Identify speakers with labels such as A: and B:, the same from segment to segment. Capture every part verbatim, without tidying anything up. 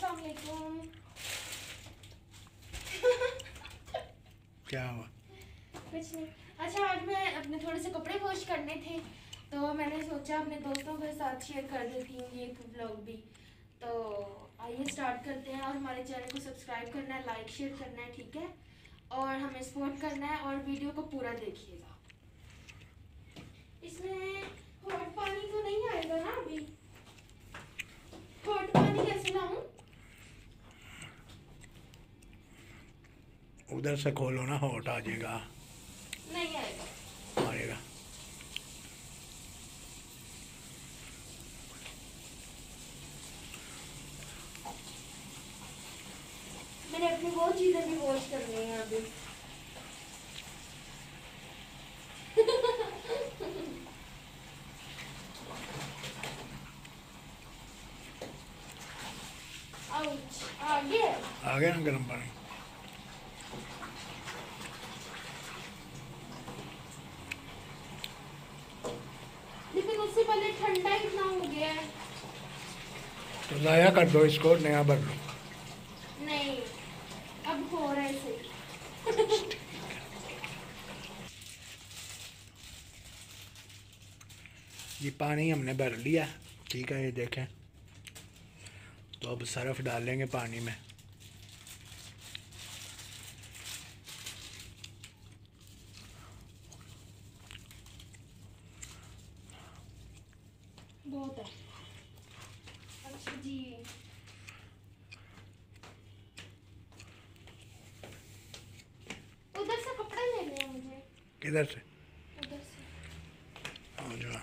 A: अस्सलाम वालेकुम।
B: क्या हुआ?
A: कुछ नहीं। अच्छा, आज मैं अपने थोड़े से कपड़े वॉश करने थे, तो मैंने सोचा अपने दोस्तों के साथ शेयर कर देती हूँ ये व्लॉग भी। तो आइए स्टार्ट करते हैं। और हमारे चैनल को सब्सक्राइब करना है, लाइक शेयर करना है, ठीक है, और हमें सपोर्ट करना है, और वीडियो को पूरा देखिएगा। इसमें हॉट पानी तो नहीं आएगा ना अभी? हॉट पानी कैसे लाऊं?
B: उधर से खोलो ना, हॉट आ जाएगा।
A: नहीं आएगा।
B: आएगा।
A: मैंने अपनी वो चीजें भी वॉश करनी है अभी। आउच, आ गया।
B: आ गया ना गर्म पानी।
A: लेकिन उससे पहले ठंडा इतना हो गया है।
B: तो ज़ाया कर दो इसको, नया भर लो।
A: नहीं, अब हो रहा है सही।
B: ये पानी हमने भर लिया, ठीक है, ये देखें। तो अब सरफ डालेंगे पानी में।
A: बहुत है। अच्छा जी, उधर से कपड़े लेने हैं मुझे।
B: किधर से?
A: उधर से।
B: हाँ जो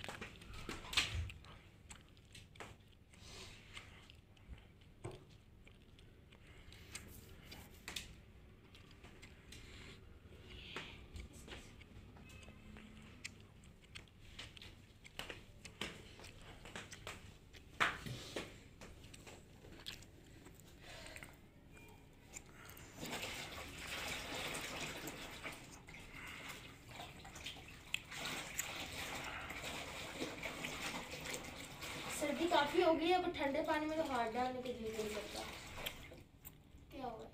A: सर्दी काफी हो गई है, अब ठंडे पानी में तो हाथ डालने के लिए नहीं करता। क्या हुआ?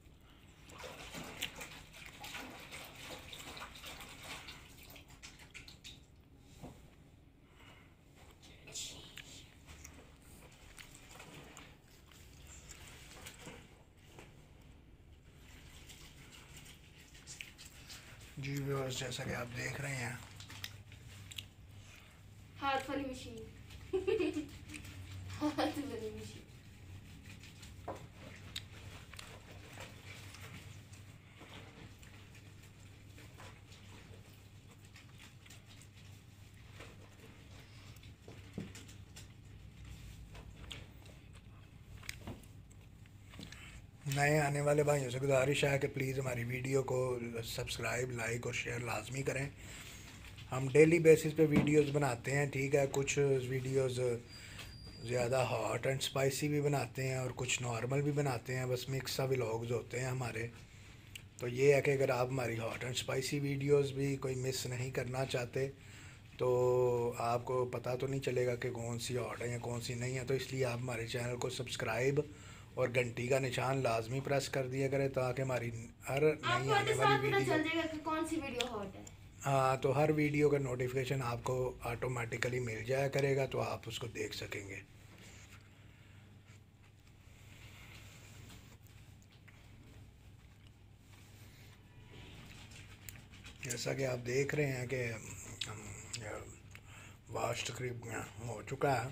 B: जी व्यूअर्स, जैसा कि आप देख रहे हैं,
A: हाथ वाली मशीन। हाथ वाली मशीन।
B: नए आने वाले भाइयों से गुजारिश है कि प्लीज़ हमारी वीडियो को सब्सक्राइब, लाइक और शेयर लाजमी करें। हम डेली बेसिस पे वीडियोस बनाते हैं, ठीक है। कुछ वीडियोस ज़्यादा हॉट एंड स्पाइसी भी बनाते हैं और कुछ नॉर्मल भी बनाते हैं, बस मिक्स सा व्लॉग्स होते हैं हमारे। तो ये है कि अगर आप हमारी हॉट एंड स्पाइसी वीडियोस भी कोई मिस नहीं करना चाहते, तो आपको पता तो नहीं चलेगा कि कौन सी हॉट है या कौन सी नहीं है। तो इसलिए आप हमारे चैनल को सब्सक्राइब और घंटी का निशान लाजमी प्रेस कर दिया करें, ताकि हमारी हर नई
A: आपको
B: आने
A: तो
B: वाली
A: साथ पता
B: वीडियो,
A: चल जाएगा कि कौन सी वीडियो हॉट है।
B: हाँ, तो हर वीडियो का नोटिफिकेशन आपको ऑटोमेटिकली मिल जाया करेगा, तो आप उसको देख सकेंगे। जैसा कि आप देख रहे हैं कि वाश तकरीबन हो चुका है।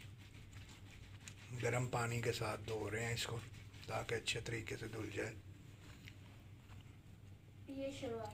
B: गर्म पानी के साथ धो रहे हैं इसको, ताकि अच्छे तरीके से धुल जाए।
A: ये शुरुआत है।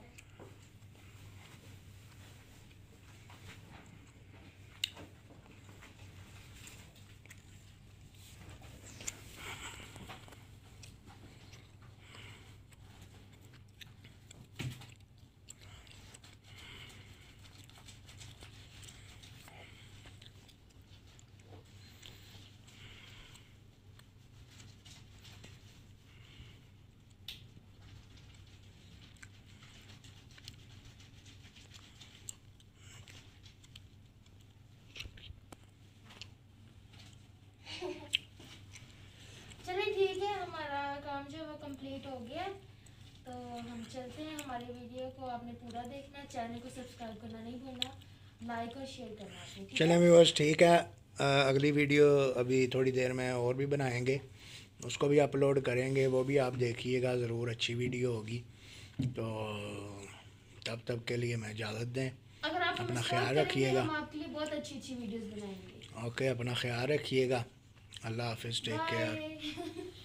A: काम जो है वो कंप्लीट हो गया है। तो हम चलते हैं, हमारी वीडियो को आपने पूरा देखना है, चैनल को सब्सक्राइब करना नहीं भूलना, लाइक और शेयर करना आपने, ठीक
B: चलें
A: है?
B: व्यूअर्स, ठीक है। अ, अगली वीडियो अभी थोड़ी देर में और भी बनाएंगे, उसको भी अपलोड करेंगे, वो भी आप देखिएगा ज़रूर, अच्छी वीडियो होगी। तो तब तक के लिए मैं इजाज़त दें,
A: अगर आप हमें
B: अपना
A: सपोर्ट
B: ख्याल
A: करेंगे
B: रखिएगा।
A: हम आपके लिए बहुत अच्छी अच्छी वीडियोस बनाएंगे।
B: ओके, अपना ख्याल रखिएगा। अल्लाह हाफिज़, टेक केयर।
A: बाय।